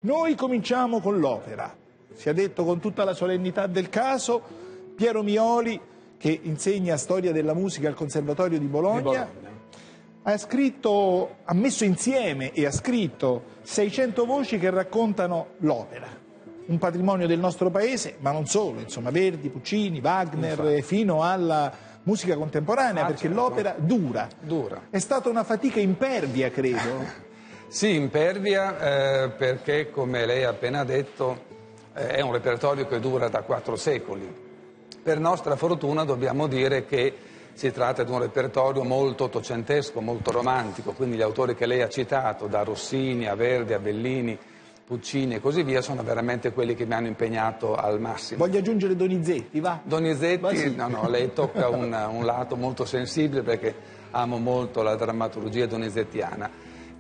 Noi cominciamo con l'opera, sia detto con tutta la solennità del caso. Piero Mioli, che insegna storia della musica al Conservatorio di Bologna, ha messo insieme e ha scritto 600 voci che raccontano l'opera, un patrimonio del nostro paese, ma non solo, insomma, Verdi, Puccini, Wagner, fino alla musica contemporanea, perché l'opera dura. È stata una fatica impervia, credo. Sì, impervia, perché, come lei ha appena detto, è un repertorio che dura da 4 secoli. Per nostra fortuna dobbiamo dire che si tratta di un repertorio molto ottocentesco, molto romantico, quindi gli autori che lei ha citato, da Rossini a Verdi a Bellini, Puccini e così via, sono veramente quelli che mi hanno impegnato al massimo. Voglio aggiungere Donizetti, va? Donizetti, sì. no, lei tocca un lato molto sensibile, perché amo molto la drammaturgia donizettiana.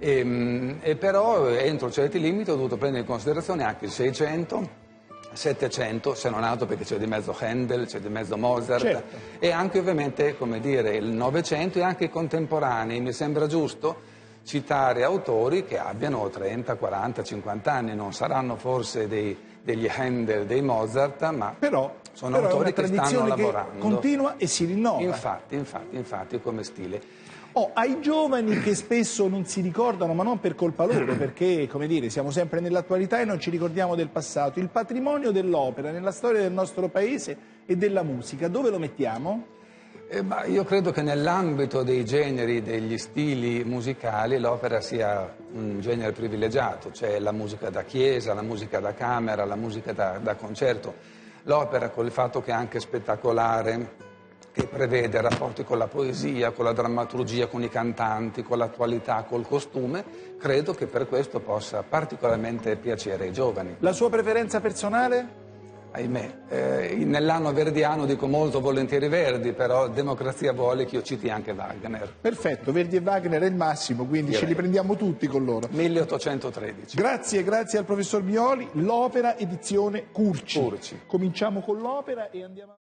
E però entro certi limiti ho dovuto prendere in considerazione anche il 600, 700, se non altro perché c'è di mezzo Handel, c'è di mezzo Mozart, certo. E anche ovviamente, come dire, il 900 e anche i contemporanei. Mi sembra giusto citare autori che abbiano 30, 40, 50 anni, non saranno forse degli Handel, dei Mozart, ma però sono autori che stanno lavorando. Che continua e si rinnova. Infatti, come stile. Ai giovani che spesso non si ricordano, ma non per colpa loro, perché, come dire, siamo sempre nell'attualità e non ci ricordiamo del passato, il patrimonio dell'opera nella storia del nostro paese e della musica, dove lo mettiamo? Io credo che nell'ambito dei generi, degli stili musicali, l'opera sia un genere privilegiato, cioè la musica da chiesa, la musica da camera, la musica da concerto. L'opera, col fatto che è anche spettacolare, che prevede rapporti con la poesia, con la drammaturgia, con i cantanti, con l'attualità, col costume, credo che per questo possa particolarmente piacere ai giovani. La sua preferenza personale? Ahimè, nell'anno verdiano dico molto volentieri Verdi, però democrazia vuole che io citi anche Wagner. Perfetto, Verdi e Wagner è il massimo, quindi ce li prendiamo tutti con loro. 1813. Grazie al professor Mioli. L'opera edizione Curci. Cominciamo con l'opera e andiamo